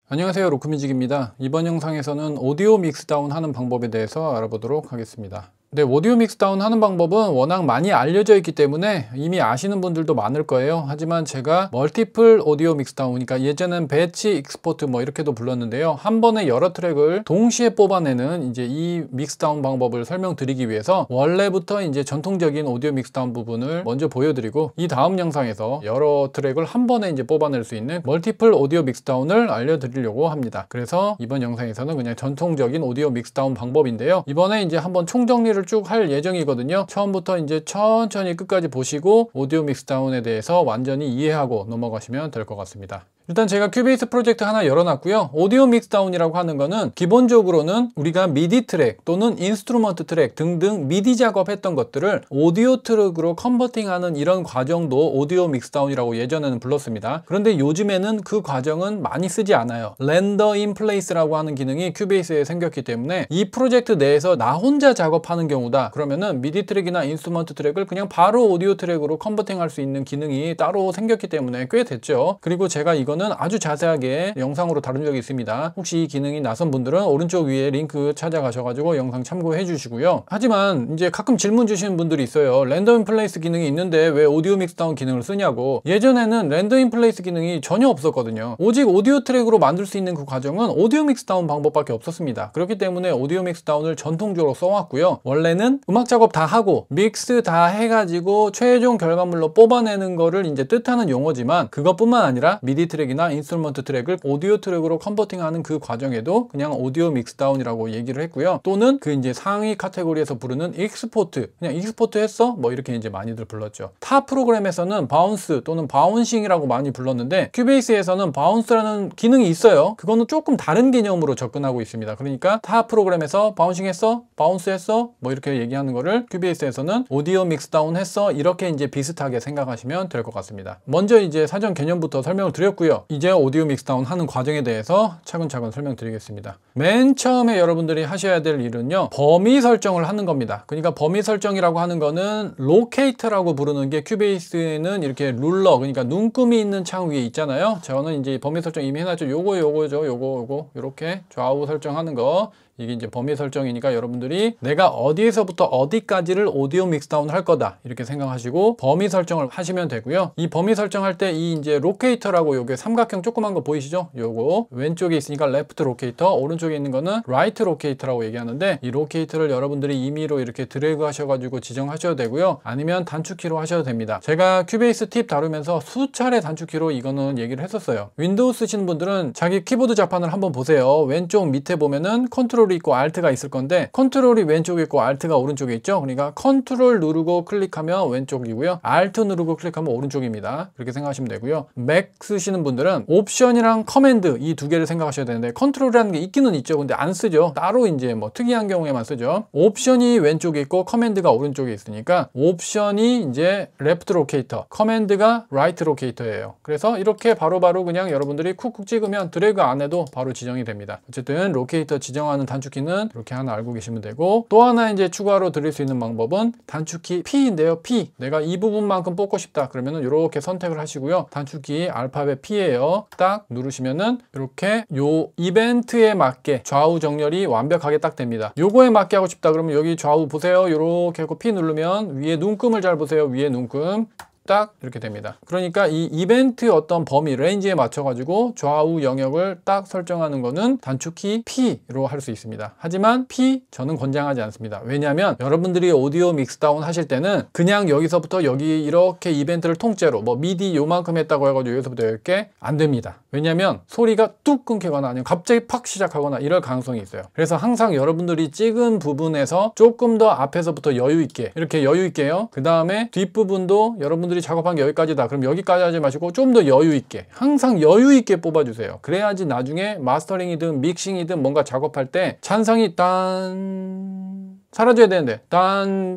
안녕하세요, 로크뮤직입니다. 이번 영상에서는 오디오 믹스다운 하는 방법에 대해서 알아보도록 하겠습니다. 네, 오디오 믹스다운 하는 방법은 워낙 많이 알려져 있기 때문에 이미 아시는 분들도 많을 거예요. 하지만 제가 멀티플 오디오 믹스다운, 그러니까 예전엔 배치 익스포트 뭐 이렇게도 불렀는데요. 한 번에 여러 트랙을 동시에 뽑아내는 이제 이 믹스다운 방법을 설명드리기 위해서 원래부터 이제 전통적인 오디오 믹스다운 부분을 먼저 보여드리고, 이 다음 영상에서 여러 트랙을 한 번에 이제 뽑아낼 수 있는 멀티플 오디오 믹스다운을 알려드리려고 합니다. 그래서 이번 영상에서는 그냥 전통적인 오디오 믹스다운 방법인데요. 이번에 이제 한번 총정리를 쭉 할 예정이거든요. 처음부터 이제 천천히 끝까지 보시고 오디오 믹스다운에 대해서 완전히 이해하고 넘어가시면 될 것 같습니다. 일단 제가 큐베이스 프로젝트 하나 열어놨고요. 오디오 믹스다운이라고 하는 거는 기본적으로는 우리가 미디 트랙 또는 인스트루먼트 트랙 등등 미디 작업했던 것들을 오디오 트랙으로 컨버팅하는 이런 과정도 오디오 믹스다운이라고 예전에는 불렀습니다. 그런데 요즘에는 그 과정은 많이 쓰지 않아요. 렌더 인 플레이스라고 하는 기능이 큐베이스에 생겼기 때문에 이 프로젝트 내에서 나 혼자 작업하는 경우다 그러면은 미디 트랙이나 인스트루먼트 트랙을 그냥 바로 오디오 트랙으로 컨버팅할 수 있는 기능이 따로 생겼기 때문에 꽤 됐죠. 그리고 제가 이거는 아주 자세하게 영상으로 다룬 적이 있습니다. 혹시 이 기능이 낯선 분들은 오른쪽 위에 링크 찾아가셔가지고 영상 참고해 주시고요. 하지만 이제 가끔 질문 주시는 분들이 있어요. 렌더 인 플레이스 기능이 있는데 왜 오디오 믹스다운 기능을 쓰냐고. 예전에는 렌더 인 플레이스 기능이 전혀 없었거든요. 오직 오디오 트랙으로 만들 수 있는 그 과정은 오디오 믹스다운 방법밖에 없었습니다. 그렇기 때문에 오디오 믹스다운을 전통적으로 써왔고요. 원래는 음악 작업 다 하고 믹스 다 해가지고 최종 결과물로 뽑아내는 거를 이제 뜻하는 용어지만, 그것뿐만 아니라 미디 트랙 이나 인스트루먼트 트랙을 오디오 트랙으로 컨버팅하는 그 과정에도 그냥 오디오 믹스다운이라고 얘기를 했고요. 또는 그 이제 상위 카테고리에서 부르는 익스포트, 그냥 익스포트 했어? 뭐 이렇게 이제 많이들 불렀죠. 타 프로그램에서는 바운스 또는 바운싱이라고 많이 불렀는데, 큐베이스에서는 바운스라는 기능이 있어요. 그거는 조금 다른 개념으로 접근하고 있습니다. 그러니까 타 프로그램에서 바운싱 했어? 바운스 했어? 뭐 이렇게 얘기하는 거를 큐베이스에서는 오디오 믹스다운 했어? 이렇게 이제 비슷하게 생각하시면 될 것 같습니다. 먼저 이제 사전 개념부터 설명을 드렸고요. 이제 오디오 믹스다운 하는 과정에 대해서 차근차근 설명드리겠습니다. 맨 처음에 여러분들이 하셔야 될 일은요, 범위 설정을 하는 겁니다. 그러니까 범위 설정이라고 하는 거는 로케이터라고 부르는 게 큐베이스에는 이렇게 룰러, 그러니까 눈금이 있는 창 위에 있잖아요. 저는 이제 범위 설정 이미 해놨죠. 요거죠. 요거 이렇게 좌우 설정하는 거, 이게 이제 범위 설정이니까 여러분들이 내가 어디에서부터 어디까지를 오디오 믹스다운 할 거다 이렇게 생각하시고 범위 설정을 하시면 되고요. 이 범위 설정할 때 이 이제 로케이터라고 요게 삼각형 조그만 거 보이시죠? 요거 왼쪽에 있으니까 레프트 로케이터, 오른쪽에 있는 거는 라이트 로케이터라고 얘기하는데, 이 로케이터를 여러분들이 임의로 이렇게 드래그 하셔가지고 지정하셔도 되고요. 아니면 단축키로 하셔도 됩니다. 제가 큐베이스 팁 다루면서 수차례 단축키로 이거는 얘기를 했었어요. 윈도우 쓰시는 분들은 자기 키보드 자판을 한번 보세요. 왼쪽 밑에 보면은 컨트롤이 있고 알트가 있을 건데, 컨트롤이 왼쪽에 있고 알트가 오른쪽에 있죠. 그러니까 컨트롤 누르고 클릭하면 왼쪽이고요, 알트 누르고 클릭하면 오른쪽입니다. 그렇게 생각하시면 되고요. 맥 쓰시는 분들은 옵션이랑 커맨드 이 두 개를 생각하셔야 되는데, 컨트롤이라는 게 있기는 있죠. 근데 안 쓰죠. 따로 이제 뭐 특이한 경우에만 쓰죠. 옵션이 왼쪽에 있고 커맨드가 오른쪽에 있으니까 옵션이 이제 레프트 로케이터, 커맨드가 라이트 로케이터예요. 그래서 이렇게 바로바로 그냥 여러분들이 쿡쿡 찍으면 드래그 안 해도 바로 지정이 됩니다. 어쨌든 로케이터 지정하는 단축키는 이렇게 하나 알고 계시면 되고, 또 하나 이제 추가로 드릴 수 있는 방법은 단축키 P인데요. P, 내가 이 부분만큼 뽑고 싶다 그러면은 이렇게 선택을 하시고요. 단축키 알파벳 P예요. 딱 누르시면은 이렇게 요 이벤트에 맞게 좌우 정렬이 완벽하게 딱 됩니다. 요거에 맞게 하고 싶다 그러면 여기 좌우 보세요. 이렇게 하고 P 누르면 위에 눈금을 잘 보세요. 위에 눈금 딱 이렇게 됩니다. 그러니까 이 이벤트 어떤 범위 레인지에 맞춰 가지고 좌우 영역을 딱 설정하는 거는 단축키 P로 할 수 있습니다. 하지만 P 저는 권장하지 않습니다. 왜냐하면 여러분들이 오디오 믹스다운 하실 때는 그냥 여기서부터 여기 이렇게 이벤트를 통째로 뭐 미디 요만큼 했다고 해가지고 여기서부터 이렇게 안 됩니다. 왜냐하면 소리가 뚝 끊기거나 아니면 갑자기 팍 시작하거나 이럴 가능성이 있어요. 그래서 항상 여러분들이 찍은 부분에서 조금 더 앞에서부터 여유 있게, 이렇게 여유 있게요. 그 다음에 뒷부분도 여러분들이 작업한 게 여기까지다 그럼 여기까지 하지 마시고 좀 더 여유 있게, 항상 여유 있게 뽑아주세요. 그래야지 나중에 마스터링이든 믹싱이든 뭔가 작업할 때 찬성이 딴 사라져야 되는데 딴 뚝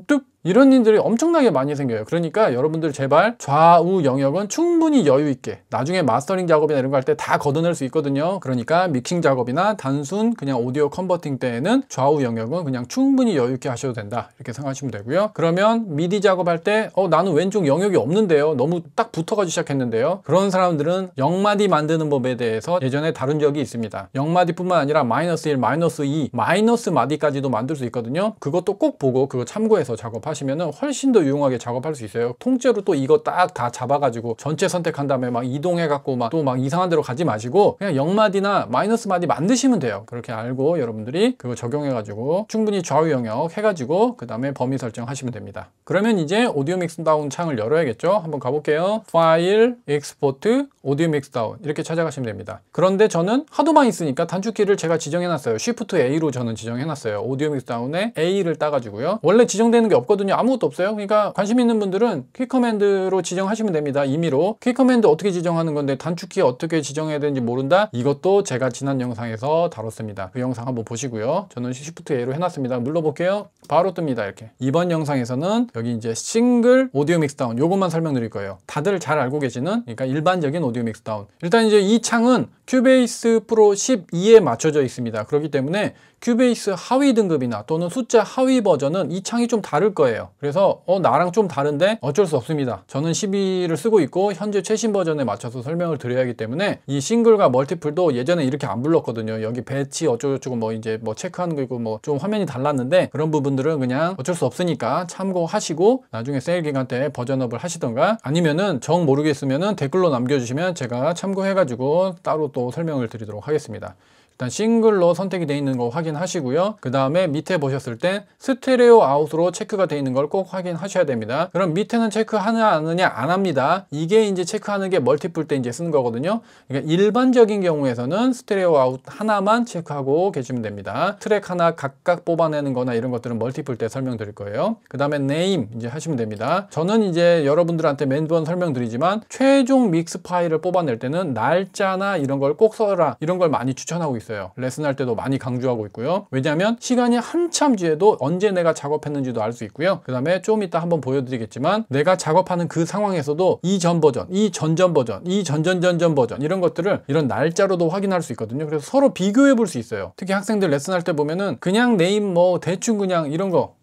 이런 일들이 엄청나게 많이 생겨요. 그러니까 여러분들 제발 좌우 영역은 충분히 여유 있게, 나중에 마스터링 작업이나 이런 거 할 때 다 걷어낼 수 있거든요. 그러니까 믹싱 작업이나 단순 그냥 오디오 컨버팅 때에는 좌우 영역은 그냥 충분히 여유 있게 하셔도 된다, 이렇게 생각하시면 되고요. 그러면 미디 작업할 때 나는 왼쪽 영역이 없는데요, 너무 딱 붙어가지고 시작했는데요, 그런 사람들은 0마디 만드는 법에 대해서 예전에 다룬 적이 있습니다. 0마디뿐만 아니라 마이너스 1, 마이너스 2, 마이너스 마디까지도 만들 수 있거든요. 그것도 꼭 보고 그거 참고해서 작업하시면 훨씬 더 유용하게 작업할 수 있어요. 통째로 또 이거 딱 다 잡아가지고 전체 선택한 다음에 막 이동해갖고 막 또 막 이상한 데로 가지 마시고 그냥 0마디나 마이너스 마디 만드시면 돼요. 그렇게 알고 여러분들이 그거 적용해가지고 충분히 좌우 영역 해가지고 그 다음에 범위 설정하시면 됩니다. 그러면 이제 오디오 믹스다운 창을 열어야겠죠. 한번 가볼게요. 파일, 익스포트, 오디오 믹스다운 이렇게 찾아가시면 됩니다. 그런데 저는 하도 많이 쓰니까 단축키를 제가 지정해놨어요. Shift A로 저는 지정해놨어요. 오디오 믹스다운에 A를 따가지고요. 원래 지정되는 게 없거든요. 아무것도 없어요. 그러니까 관심 있는 분들은 퀵 커맨드로 지정하시면 됩니다. 임의로. 퀵 커맨드 어떻게 지정하는 건데 단축키 어떻게 지정해야 되는지 모른다? 이것도 제가 지난 영상에서 다뤘습니다. 그 영상 한번 보시고요. 저는 Shift A로 해놨습니다. 눌러볼게요. 바로 뜹니다. 이렇게. 이번 영상에서는 여기 이제 싱글 오디오 믹스다운 요것만 설명드릴 거예요. 다들 잘 알고 계시는, 그러니까 일반적인 오디오 믹스다운. 일단 이제 이 창은 큐베이스 프로 12에 맞춰져 있습니다. 그렇기 때문에 큐베이스 하위 등급이나 또는 숫자 하위 버전은 이 창이 좀 다를 거예요. 그래서 나랑 좀 다른데 어쩔 수 없습니다. 저는 12를 쓰고 있고 현재 최신 버전에 맞춰서 설명을 드려야 하기 때문에 이 싱글과 멀티플도 예전에 이렇게 안 불렀거든요. 여기 배치 어쩌고저쩌고 뭐 이제 뭐 체크하는 거 있고 뭐 좀 화면이 달랐는데 그런 부분들은 그냥 어쩔 수 없으니까 참고하시고 나중에 세일 기간 때 버전업을 하시던가 아니면은 정 모르겠으면은 댓글로 남겨주시면 제가 참고해가지고 따로 또 설명을 드리도록 하겠습니다. 일단 싱글로 선택이 되어 있는 거 확인하시고요. 그 다음에 밑에 보셨을 때 스테레오 아웃으로 체크가 되어 있는 걸 꼭 확인하셔야 됩니다. 그럼 밑에는 체크하느냐 안 하느냐 안 합니다. 이게 이제 체크하는 게 멀티플 때 이제 쓰는 거거든요. 그러니까 일반적인 경우에서는 스테레오 아웃 하나만 체크하고 계시면 됩니다. 트랙 하나 각각 뽑아내는 거나 이런 것들은 멀티플 때 설명드릴 거예요. 그 다음에 네임 이제 하시면 됩니다. 저는 이제 여러분들한테 매번 설명드리지만 최종 믹스 파일을 뽑아낼 때는 날짜나 이런 걸 꼭 써라, 이런 걸 많이 추천하고 있어요. 레슨할 때도 많이 강조하고 있고요. 왜냐하면 시간이 한참 뒤에도 언제 내가 작업했는지도 알 수 있고요. 그 다음에 좀 이따 한번 보여드리겠지만 내가 작업하는 그 상황에서도 이 전 버전, 이 전전 버전, 이 전전전전 버전 이런 것들을 이런 날짜로도 확인할 수 있거든요. 그래서 서로 비교해 볼 수 있어요. 특히 학생들 레슨할 때 보면은 그냥 네임 뭐 대충 그냥 이런 거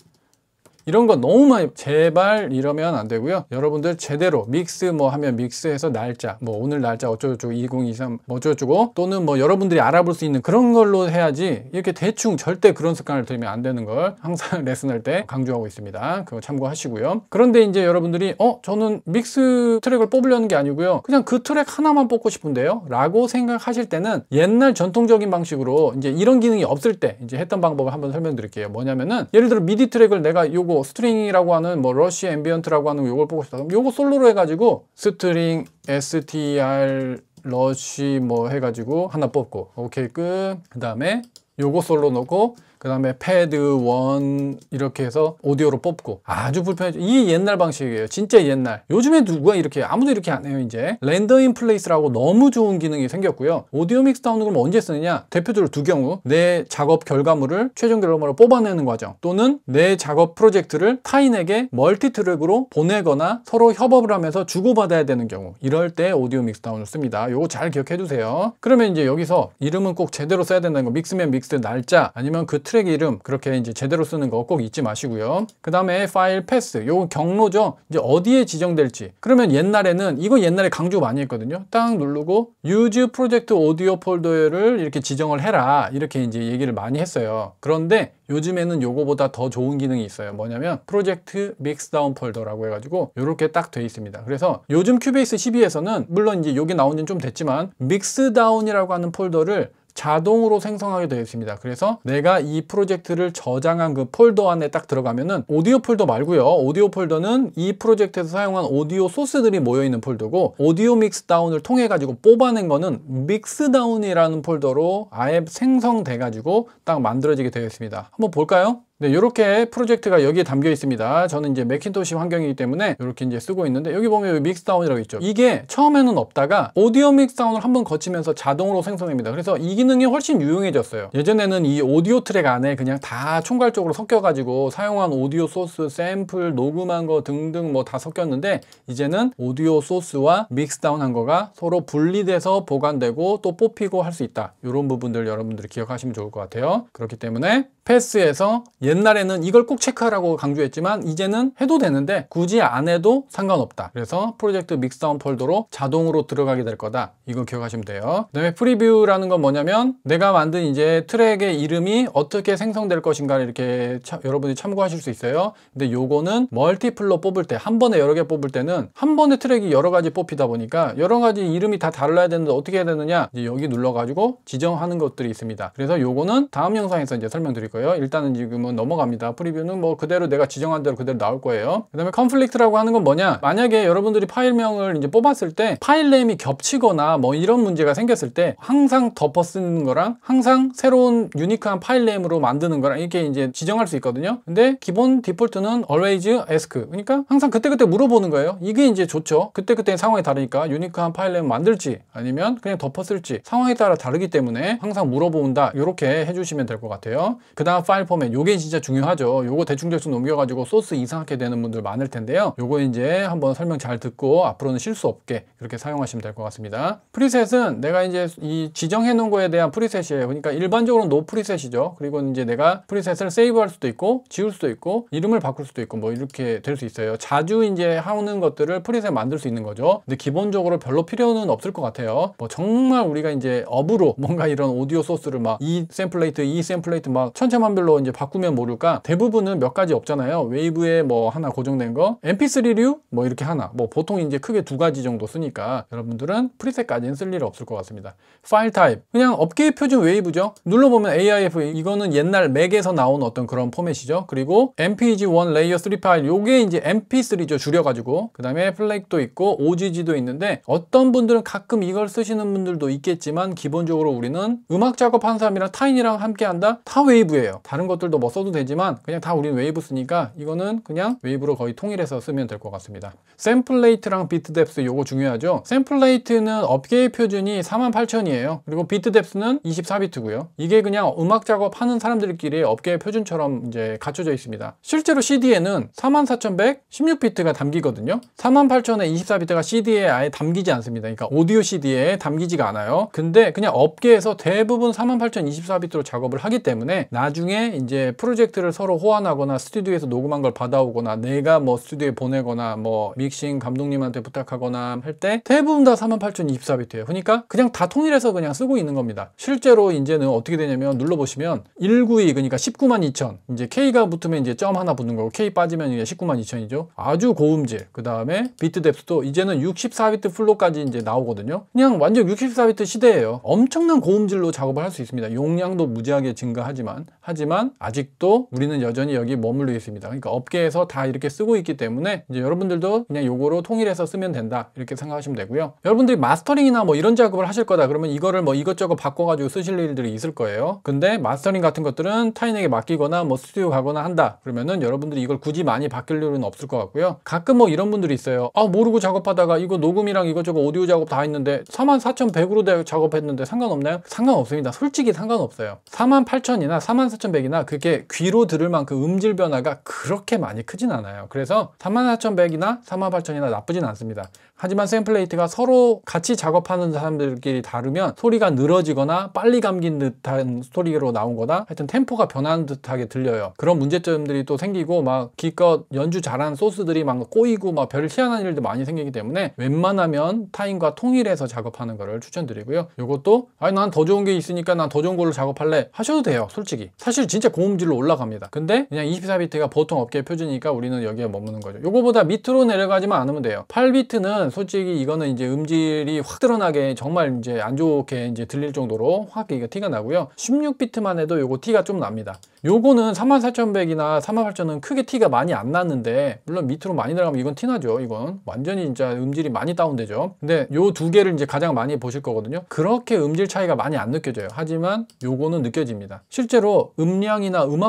너무 많이, 제발 이러면 안 되고요. 여러분들 제대로 믹스 뭐 하면 믹스해서 날짜 뭐 오늘 날짜 어쩌고저쩌고 2023 뭐 어쩌고저쩌고 또는 뭐 여러분들이 알아볼 수 있는 그런 걸로 해야지 이렇게 대충 절대 그런 습관을 들이면 안 되는 걸 항상 레슨할 때 강조하고 있습니다. 그거 참고하시고요. 그런데 이제 여러분들이 저는 믹스 트랙을 뽑으려는 게 아니고요. 그냥 그 트랙 하나만 뽑고 싶은데요 라고 생각하실 때는 옛날 전통적인 방식으로 이제 이런 기능이 없을 때 이제 했던 방법을 한번 설명드릴게요. 뭐냐면은 예를 들어 미디 트랙을 내가 요거 스트링이라고 하는 뭐 러쉬 앰비언트라고 하는 요걸 보고 싶다. 그럼 요거 솔로로 해가지고 스트링 str 러쉬 뭐 해가지고 하나 뽑고 오케이 끝. 그 다음에 요거 솔로 넣고 그 다음에 패드 1 이렇게 해서 오디오로 뽑고 아주 불편해져. 이게 옛날 방식이에요. 진짜 옛날. 요즘에 누가 이렇게 아무도 이렇게 안 해요. 이제 렌더 인 플레이스라고 너무 좋은 기능이 생겼고요. 오디오 믹스 다운은 그럼 언제 쓰느냐? 대표적으로 두 경우. 내 작업 결과물을 최종 결과물을 뽑아내는 과정 또는 내 작업 프로젝트를 타인에게 멀티 트랙으로 보내거나 서로 협업을 하면서 주고받아야 되는 경우, 이럴 때 오디오 믹스 다운을 씁니다. 요거 잘 기억해 두세요. 그러면 이제 여기서 이름은 꼭 제대로 써야 된다는 거, 믹스면 믹스 날짜 아니면 그 트랙 이름 그렇게 이제 제대로 쓰는 거 꼭 잊지 마시고요. 그 다음에 파일 패스, 요거 경로죠. 이제 어디에 지정될지. 그러면 옛날에는 이거 옛날에 강조 많이 했거든요. 딱 누르고 use project audio 폴더를 이렇게 지정을 해라, 이렇게 이제 얘기를 많이 했어요. 그런데 요즘에는 요거보다 더 좋은 기능이 있어요. 뭐냐면 프로젝트 믹스다운 폴더라고 해가지고 요렇게 딱 돼 있습니다. 그래서 요즘 큐베이스 12에서는 물론 이제 요게 나온 지는 좀 됐지만 믹스다운이라고 하는 폴더를 자동으로 생성하게 되어 있습니다. 그래서 내가 이 프로젝트를 저장한 그 폴더 안에 딱 들어가면은 오디오 폴더 말고요. 오디오 폴더는 이 프로젝트에서 사용한 오디오 소스들이 모여있는 폴더고, 오디오 믹스 다운을 통해 가지고 뽑아낸 거는 믹스 다운이라는 폴더로 아예 생성돼 가지고 딱 만들어지게 되어 있습니다. 한번 볼까요? 네, 이렇게 프로젝트가 여기에 담겨 있습니다. 저는 이제 맥킨토시 환경이기 때문에 이렇게 이제 쓰고 있는데, 여기 보면 믹스다운이라고 있죠. 이게 처음에는 없다가 오디오 믹스다운을 한번 거치면서 자동으로 생성됩니다. 그래서 이 기능이 훨씬 유용해졌어요. 예전에는 이 오디오 트랙 안에 그냥 다 총괄적으로 섞여가지고 사용한 오디오 소스, 샘플, 녹음한 거 등등 뭐 다 섞였는데, 이제는 오디오 소스와 믹스다운 한 거가 서로 분리돼서 보관되고 또 뽑히고 할 수 있다. 이런 부분들 여러분들이 기억하시면 좋을 것 같아요. 그렇기 때문에 패스에서 옛날에는 이걸 꼭 체크하라고 강조했지만 이제는 해도 되는데 굳이 안 해도 상관없다. 그래서 프로젝트 믹스다운 폴더로 자동으로 들어가게 될 거다. 이거 기억하시면 돼요. 그 다음에 프리뷰라는 건 뭐냐면, 내가 만든 이제 트랙의 이름이 어떻게 생성될 것인가 이렇게 여러분이 참고하실 수 있어요. 근데 요거는 멀티플로 뽑을 때, 한 번에 여러 개 뽑을 때는 한 번에 트랙이 여러 가지 뽑히다 보니까 여러 가지 이름이 다 달라야 되는데 어떻게 해야 되느냐, 이제 여기 눌러가지고 지정하는 것들이 있습니다. 그래서 요거는 다음 영상에서 이제 설명드릴 거예요. 일단은 지금은 넘어갑니다. 프리뷰는 뭐 그대로 내가 지정한 대로 그대로 나올 거예요. 그 다음에 컨플릭트라고 하는 건 뭐냐, 만약에 여러분들이 파일명을 이제 뽑았을 때 파일 네임이 겹치거나 뭐 이런 문제가 생겼을 때 항상 덮어 쓰는 거랑 항상 새로운 유니크한 파일 네임으로 만드는 거랑 이렇게 이제 지정할 수 있거든요. 근데 기본 디폴트는 always ask, 그러니까 항상 그때그때 물어보는 거예요. 이게 이제 좋죠. 그때그때 상황이 다르니까 유니크한 파일 네임 만들지 아니면 그냥 덮어 쓸지 상황에 따라 다르기 때문에 항상 물어본다. 이렇게 해주시면 될 것 같아요. 그 다음 파일 포맷, 요게 진짜 중요하죠. 요거 대충대충 넘겨가지고 소스 이상하게 되는 분들 많을 텐데요. 요거 이제 한번 설명 잘 듣고 앞으로는 실수 없게 그렇게 사용하시면 될 것 같습니다. 프리셋은 내가 이제 이 지정해 놓은 거에 대한 프리셋이에요. 그러니까 일반적으로 노 프리셋이죠. 그리고 이제 내가 프리셋을 세이브할 수도 있고 지울 수도 있고 이름을 바꿀 수도 있고 뭐 이렇게 될 수 있어요. 자주 이제 하는 것들을 프리셋 만들 수 있는 거죠. 근데 기본적으로 별로 필요는 없을 것 같아요. 뭐 정말 우리가 이제 업으로 뭔가 이런 오디오 소스를 막 이 샘플레이트 막 천차만별로 이제 바꾸면 모를까, 대부분은 몇 가지 없잖아요. 웨이브에 뭐 하나 고정된 거, mp3류 뭐 이렇게 하나, 뭐 보통 이제 크게 두 가지 정도 쓰니까 여러분들은 프리셋까지는 쓸 일 없을 것 같습니다. 파일 타입, 그냥 업계의 표준 웨이브죠. 눌러보면 AIF, 이거는 옛날 맥에서 나온 어떤 그런 포맷이죠. 그리고 MPG1 레이어 3 파일, 요게 이제 MP3죠, 줄여가지고. 그 다음에 플렉도 있고 OGG도 있는데, 어떤 분들은 가끔 이걸 쓰시는 분들도 있겠지만 기본적으로 우리는 음악 작업하는 사람이랑 타인이랑 함께 한다? 다 웨이브예요. 다른 것들도 뭐 써도 되지만 그냥 다 우리는 웨이브 쓰니까 이거는 그냥 웨이브로 거의 통일해서 쓰면 될 것 같습니다. 샘플레이트랑 비트 뎁스, 요거 중요하죠. 샘플레이트는 업계의 표준이 48000이에요. 그리고 비트 뎁스는 24비트고요. 이게 그냥 음악 작업하는 사람들끼리 업계의 표준처럼 이제 갖춰져 있습니다. 실제로 CD에는 44100 16비트가 담기거든요. 48000에 24비트가 CD에 아예 담기지 않습니다. 그러니까 오디오 CD에 담기지가 않아요. 근데 그냥 업계에서 대부분 48000 24비트로 작업을 하기 때문에 나중에 이제 프로젝트를 서로 호환하거나 스튜디오에서 녹음한 걸 받아오거나 내가 뭐 스튜디오에 보내거나 뭐 믹싱 감독님한테 부탁하거나 할 때 대부분 다 48000 24비트예요. 그러니까 그냥 다 통일해서 그냥 쓰고 있는 겁니다. 실제로 이제는 어떻게 되냐면, 눌러보시면 192, 그러니까 192,000, 이제 K가 붙으면 이제 점 하나 붙는 거고 K 빠지면 이제 192,000이죠. 아주 고음질. 그 다음에 비트 뎁스도 이제는 64비트 플로까지 이제 나오거든요. 그냥 완전 64비트 시대예요. 엄청난 고음질로 작업을 할 수 있습니다. 용량도 무지하게 증가하지만 아직도 우리는 여전히 여기 머물러 있습니다. 그러니까 업계에서 다 이렇게 쓰고 있기 때문에 이제 여러분들도 그냥 요거로 통일해서 쓰면 된다, 이렇게 생각하시면 되고요. 여러분들이 마스터링이나 뭐 이런 작업을 하실 거다 그러면 이거를 뭐 이것저것 바꿔가지고 쓰실 일들이 있을 거예요. 근데 마스터링 같은 것들은 타인에게 맡기거나 뭐 스튜디오 가거나 한다 그러면은 여러분들이 이걸 굳이 많이 바뀔 일은 없을 것 같고요. 가끔 뭐 이런 분들이 있어요. 아, 모르고 작업하다가 이거 녹음이랑 이것저것 오디오 작업 다 했는데 44100으로 작업했는데 상관없나요? 상관없습니다. 솔직히 상관없어요. 48000이나 44100이나 그게 귀로 들을 만큼 음질 변화가 그렇게 많이 크진 않아요. 그래서 44100이나 48000이나 나쁘진 않습니다. 하지만 샘플레이트가 서로 같이 작업하는 사람들끼리 다르면 소리가 늘어지거나 빨리 감긴 듯한 스토리로 나온 거다, 하여튼 템포가 변하는 듯하게 들려요. 그런 문제점들이 또 생기고 막 기껏 연주 잘하는 소스들이 막 꼬이고 막 별 희한한 일도 많이 생기기 때문에 웬만하면 타인과 통일해서 작업하는 거를 추천드리고요. 요것도 아니 난 더 좋은 게 있으니까 난 더 좋은 걸로 작업할래 하셔도 돼요. 솔직히 사실 진짜 고음질로 올라갑니다. 근데 그냥 24비트가 보통 업계의 표준이니까 우리는 여기에 머무는 거죠. 요거보다 밑으로 내려가지만 않으면 돼요. 8비트는 솔직히 이거는 이제 음질이 확 드러나게 정말 이제 안 좋게 이제 들릴 정도로 확 이게 티가 나고요. 16비트만 해도 요거 티가 좀 납니다. 요거는 44100이나 48000은 크게 티가 많이 안 났는데, 물론 밑으로 많이 들어가면 이건 티나죠. 이건 완전히 진짜 음질이 많이 다운되죠. 근데 요 두 개를 이제 가장 많이 보실 거거든요. 그렇게 음질 차이가 많이 안 느껴져요. 하지만 요거는 느껴집니다. 실제로 음량이나 음압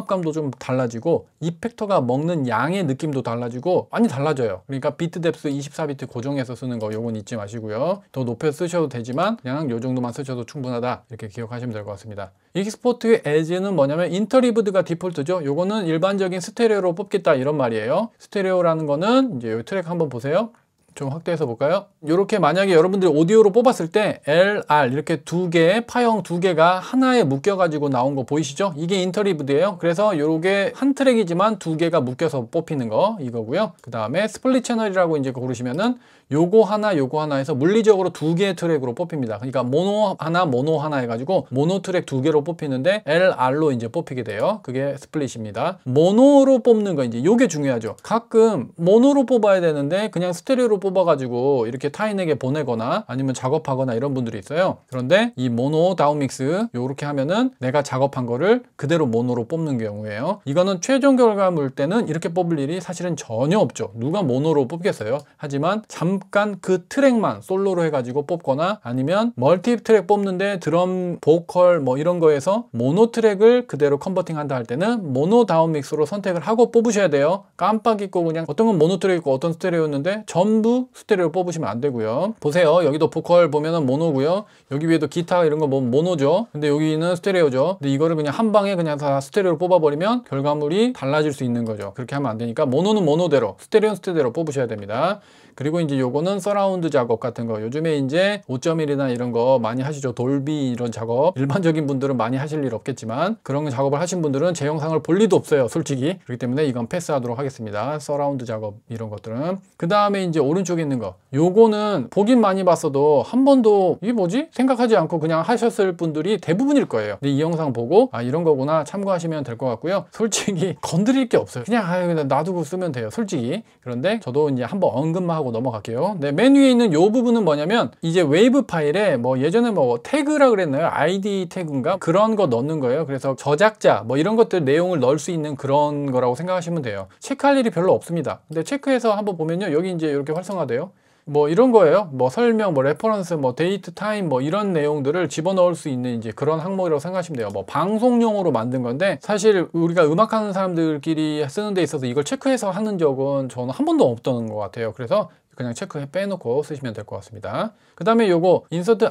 음악감도 좀 달라지고 이펙터가 먹는 양의 느낌도 달라지고 많이 달라져요. 그러니까 비트 뎁스 24비트 고정해서 쓰는 거 요건 잊지 마시고요. 더 높여 쓰셔도 되지만 그냥 요 정도만 쓰셔도 충분하다, 이렇게 기억하시면 될 것 같습니다. 익스포트 에즈는 뭐냐면 인터리브드가 디폴트죠. 요거는 일반적인 스테레오로 뽑겠다 이런 말이에요. 스테레오라는 거는 이제 요 트랙 한번 보세요. 좀 확대해서 볼까요? 이렇게 만약에 여러분들이 오디오로 뽑았을 때 LR 이렇게 두 개, 파형 두 개가 하나에 묶여 가지고 나온 거 보이시죠? 이게 인터리브드예요. 그래서 요게 한 트랙이지만 두 개가 묶여서 뽑히는 거 이거고요. 그 다음에 스플릿 채널이라고 이제 고르시면은 요거 하나 해서 물리적으로 두 개의 트랙으로 뽑힙니다. 그러니까 모노 하나 해가지고 모노 트랙 두 개로 뽑히는데 LR로 이제 뽑히게 돼요. 그게 스플릿입니다. 모노로 뽑는 거 이제 요게 중요하죠. 가끔 모노로 뽑아야 되는데 그냥 스테레오로 뽑아가지고 이렇게 타인에게 보내거나 아니면 작업하거나 이런 분들이 있어요. 그런데 이 모노 다운 믹스 요렇게 하면은 내가 작업한 거를 그대로 모노로 뽑는 경우에요. 이거는 최종 결과물 때는 이렇게 뽑을 일이 사실은 전혀 없죠. 누가 모노로 뽑겠어요. 하지만 잠깐 그 트랙만 솔로로 해가지고 뽑거나 아니면 멀티 트랙 뽑는데 드럼, 보컬 뭐 이런 거에서 모노 트랙을 그대로 컨버팅 한다 할 때는 모노 다운 믹스로 선택을 하고 뽑으셔야 돼요. 깜빡 잊고 그냥 어떤 건 모노 트랙 있고 어떤 스테레오였는데 전부 스테레오 뽑으시면 안 되고요. 보세요. 여기도 보컬 보면은 모노고요. 여기 위에도 기타 이런 거 보면 모노죠. 근데 여기는 스테레오죠. 근데 이거를 그냥 한 방에 그냥 다 스테레오로 뽑아버리면 결과물이 달라질 수 있는 거죠. 그렇게 하면 안 되니까 모노는 모노대로, 스테레오는 스테레오로 뽑으셔야 됩니다. 그리고 이제 요거는 서라운드 작업 같은 거, 요즘에 이제 5.1이나 이런 거 많이 하시죠. 돌비 이런 작업 일반적인 분들은 많이 하실 일 없겠지만 그런 작업을 하신 분들은 제 영상을 볼 리도 없어요, 솔직히. 그렇기 때문에 이건 패스하도록 하겠습니다. 서라운드 작업 이런 것들은. 그 다음에 이제 오른쪽에 있는 거, 요거는 보긴 많이 봤어도 한 번도 이게 뭐지? 생각하지 않고 그냥 하셨을 분들이 대부분일 거예요. 근데 이 영상 보고 아 이런 거구나 참고하시면 될 것 같고요. 솔직히 건드릴 게 없어요. 그냥 그냥 놔두고 쓰면 돼요, 솔직히. 그런데 저도 이제 한번 언급만 하고 넘어갈게요. 네, 맨 위에 있는 요 부분은 뭐냐면 이제 웨이브 파일에 뭐 예전에 뭐 태그라 그랬나요? ID 태그인가? 그런 거 넣는 거예요. 그래서 저작자 뭐 이런 것들 내용을 넣을 수 있는 그런 거라고 생각하시면 돼요. 체크할 일이 별로 없습니다. 근데 체크해서 한번 보면요. 여기 이제 이렇게 활성화돼요. 뭐 이런 거예요. 뭐 설명, 뭐 레퍼런스, 뭐 데이트, 타임 뭐 이런 내용들을 집어넣을 수 있는 이제 그런 항목이라고 생각하시면 돼요. 뭐 방송용으로 만든 건데 사실 우리가 음악하는 사람들끼리 쓰는 데 있어서 이걸 체크해서 하는 적은 저는 한 번도 없던 것 같아요. 그래서 그냥 체크해 빼놓고 쓰시면 될 것 같습니다. 그 다음에 요거 insert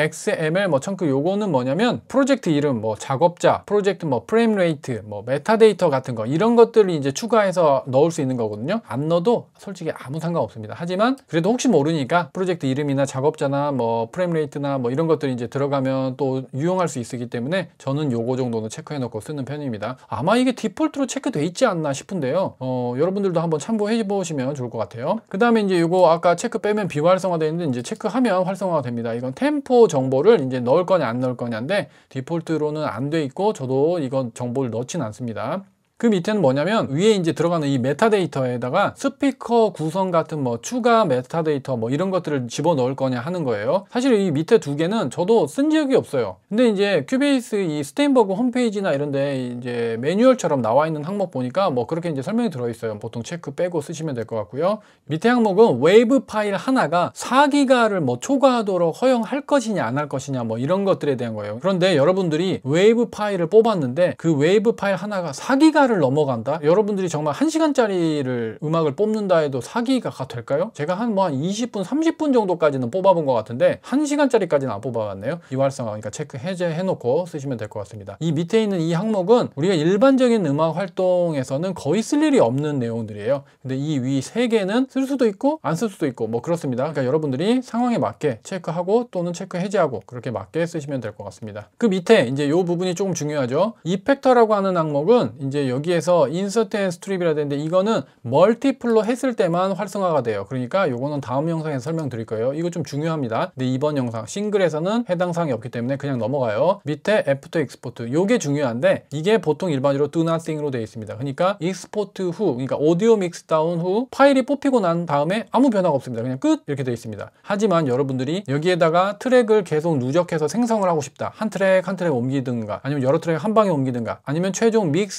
IXML 뭐 청크 요거는 뭐냐면 프로젝트 이름, 뭐 작업자, 프로젝트 뭐 프레임 레이트, 뭐 메타데이터 같은 거 이런 것들을 이제 추가해서 넣을 수 있는 거거든요. 안 넣어도 솔직히 아무 상관 없습니다. 하지만 그래도 혹시 모르니까 프로젝트 이름이나 작업자나 뭐 프레임 레이트나 뭐 이런 것들이 이제 들어가면 또 유용할 수 있기 때문에 저는 요거 정도는 체크해 놓고 쓰는 편입니다. 아마 이게 디폴트로 체크돼 있지 않나 싶은데요. 여러분들도 한번 참고해 보시면 좋을 것 같아요. 그 다음에 이제 요거 아까 체크 빼면 비활성화되어 있는데 이제 체크하면 활성화가 됩니다. 이건 템포 정보를 이제 넣을 거냐 안 넣을 거냐인데 디폴트로는 안 돼 있고 저도 이건 정보를 넣진 않습니다. 그 밑에는 뭐냐면 위에 이제 들어가는 이 메타데이터에다가 스피커 구성 같은 뭐 추가 메타데이터 뭐 이런 것들을 집어넣을 거냐 하는 거예요. 사실 이 밑에 두 개는 저도 쓴 적이 없어요. 근데 이제 큐베이스 이 스테인버그 홈페이지나 이런데 이제 매뉴얼처럼 나와 있는 항목 보니까 뭐 그렇게 이제 설명이 들어있어요. 보통 체크 빼고 쓰시면 될 것 같고요. 밑에 항목은 웨이브 파일 하나가 4기가를 뭐 초과하도록 허용할 것이냐 안 할 것이냐 뭐 이런 것들에 대한 거예요. 그런데 여러분들이 웨이브 파일을 뽑았는데 그 웨이브 파일 하나가 4기가 를 넘어간다? 여러분들이 정말 1시간짜리를 음악을 뽑는다 해도 4기가가 될까요? 제가 한 20분, 30분 정도까지는 뽑아본 것 같은데 1시간짜리까지는 안 뽑아봤네요. 비활성화, 그러니까 체크 해제해놓고 쓰시면 될 것 같습니다. 이 밑에 있는 이 항목은 우리가 일반적인 음악 활동에서는 거의 쓸 일이 없는 내용들이에요. 근데 이 위 3개는 쓸 수도 있고 안 쓸 수도 있고 뭐 그렇습니다. 그러니까 여러분들이 상황에 맞게 체크하고 또는 체크 해제하고 그렇게 맞게 쓰시면 될 것 같습니다. 그 밑에 이제 이 부분이 조금 중요하죠. 이펙터라고 하는 항목은 이제 여기에서 인서트 앤 스트립이라 되는데 이거는 멀티플로 했을 때만 활성화가 돼요. 그러니까 요거는 다음 영상에서 설명드릴 거예요. 이거 좀 중요합니다. 근데 이번 영상 싱글에서는 해당 사항이 없기 때문에 그냥 넘어가요. 밑에 애프터 익스포트 요게 중요한데 이게 보통 일반적으로 do nothing으로 되어 있습니다. 그러니까 익스포트 후, 그러니까 오디오 믹스 다운 후 파일이 뽑히고 난 다음에 아무 변화가 없습니다. 그냥 끝 이렇게 되어 있습니다. 하지만 여러분들이 여기에다가 트랙을 계속 누적해서 생성을 하고 싶다. 한 트랙 한 트랙 옮기든가 아니면 여러 트랙 한 방에 옮기든가 아니면 최종 믹스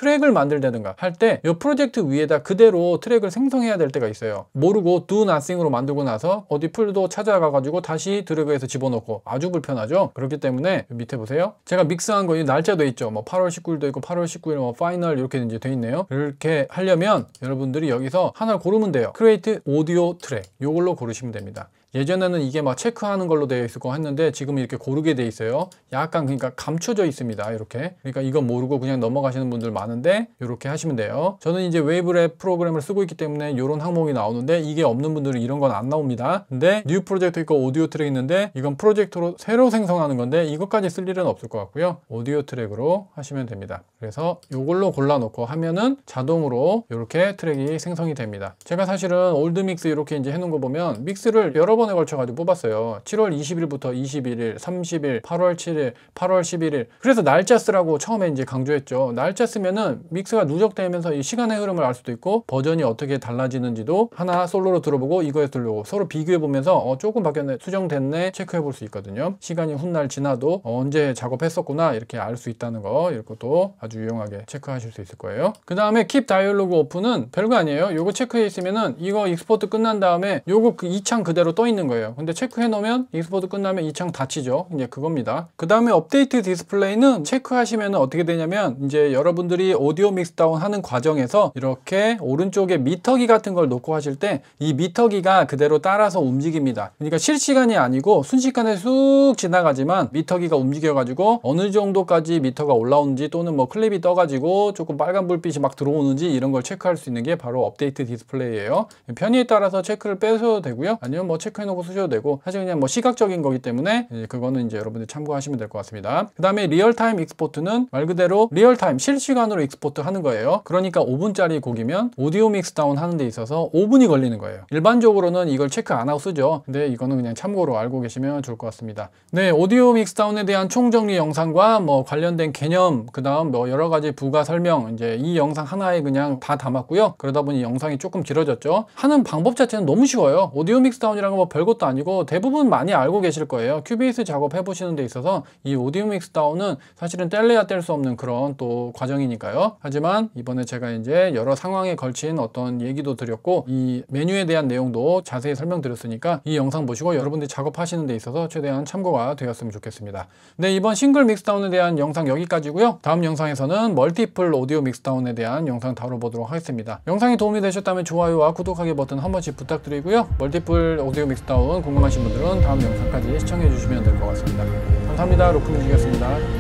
트랙을 만들다든가 할 때 이 프로젝트 위에다 그대로 트랙을 생성해야 될 때가 있어요. 모르고 do nothing으로 만들고 나서 어디 풀도 찾아가 가지고 다시 드래그해서 집어넣고 아주 불편하죠. 그렇기 때문에 밑에 보세요. 제가 믹스한 거 날짜도 있죠. 뭐 8월 19일도 있고 8월 19일 뭐 파이널 이렇게 이제 돼 있네요. 이렇게 하려면 여러분들이 여기서 하나를 고르면 돼요. Create Audio Track 이걸로 고르시면 됩니다. 예전에는 이게 막 체크하는 걸로 되어 있을 거 했는데 지금 이렇게 고르게 돼 있어요. 약간 그러니까 감춰져 있습니다. 이렇게. 그러니까 이건 모르고 그냥 넘어가시는 분들 많은데 이렇게 하시면 돼요. 저는 이제 웨이브랩 프로그램을 쓰고 있기 때문에 이런 항목이 나오는데 이게 없는 분들은 이런 건 안 나옵니다. 근데 뉴 프로젝트 있고 오디오 트랙 있는데 이건 프로젝트로 새로 생성하는 건데 이것까지 쓸 일은 없을 것 같고요. 오디오 트랙으로 하시면 됩니다. 그래서 이걸로 골라놓고 하면은 자동으로 이렇게 트랙이 생성이 됩니다. 제가 사실은 올드 믹스 이렇게 이제 해놓은 거 보면 믹스를 여러 번에 걸쳐가지고 뽑았어요. 7월 20일부터 21일, 30일, 8월 7일, 8월 11일. 그래서 날짜 쓰라고 처음에 이제 강조했죠. 날짜 쓰면은 믹스가 누적되면서 이 시간의 흐름을 알 수도 있고 버전이 어떻게 달라지는지도 하나 솔로로 들어보고 이거에 들려고 서로 비교해 보면서 조금 바뀌었네, 수정됐네 체크해 볼 수 있거든요. 시간이 훗날 지나도 언제 작업했었구나 이렇게 알 수 있다는 거, 이것도 아주 유용하게 체크하실 수 있을 거예요. 그 다음에 Keep Dialog Off는 별거 아니에요. 요거 체크해 있으면은 이거 익스포트 끝난 다음에 요거 그 이 창 그대로 떠 있는 거예요. 근데 체크해 놓으면 익스포트 끝나면 이 창 닫히죠. 이제 그겁니다. 그 다음에 업데이트 디스플레이는 체크하시면 어떻게 되냐면 이제 여러분들이 오디오 믹스다운 하는 과정에서 이렇게 오른쪽에 미터기 같은 걸 놓고 하실 때 이 미터기가 그대로 따라서 움직입니다. 그러니까 실시간이 아니고 순식간에 쑥 지나가지만 미터기가 움직여 가지고 어느 정도까지 미터가 올라오는지 또는 뭐 클립이 떠 가지고 조금 빨간 불빛이 막 들어오는지 이런 걸 체크할 수 있는 게 바로 업데이트 디스플레이예요. 편의에 따라서 체크를 빼셔도 되고요. 아니면 뭐 체크해 놓고 쓰셔도 되고, 사실 그냥 뭐 시각적인 거기 때문에 그거는 이제 여러분들 참고하시면 될 것 같습니다. 그 다음에 리얼타임 익스포트는 말 그대로 리얼타임 실시간으로 익스포트 하는 거예요. 그러니까 5분짜리 곡이면 오디오 믹스다운 하는 데 있어서 5분이 걸리는 거예요. 일반적으로는 이걸 체크 안 하고 쓰죠. 근데 이거는 그냥 참고로 알고 계시면 좋을 것 같습니다. 네, 오디오 믹스다운에 대한 총정리 영상과 뭐 관련된 개념, 그 다음 뭐 여러 가지 부가 설명, 이제 이 영상 하나에 그냥 다 담았고요. 그러다 보니 영상이 조금 길어졌죠. 하는 방법 자체는 너무 쉬워요. 오디오 믹스다운이라는 거 뭐 별것도 아니고 대부분 많이 알고 계실 거예요. 큐베이스 작업 해보시는 데 있어서 이 오디오 믹스다운은 사실은 뗄래야 뗄 수 없는 그런 또 과정이니까요. 하지만 이번에 제가 이제 여러 상황에 걸친 어떤 얘기도 드렸고 이 메뉴에 대한 내용도 자세히 설명드렸으니까 이 영상 보시고 여러분들이 작업하시는 데 있어서 최대한 참고가 되었으면 좋겠습니다. 네, 이번 싱글 믹스다운에 대한 영상 여기까지고요. 다음 영상에서는 멀티플 오디오 믹스다운에 대한 영상 다뤄보도록 하겠습니다. 영상이 도움이 되셨다면 좋아요와 구독하기 버튼 한 번씩 부탁드리고요. 멀티플 오디오 믹스다운 궁금하신 분들은 다음 영상까지 시청해 주시면 될 것 같습니다. 감사합니다. 로크뮤직이었습니다.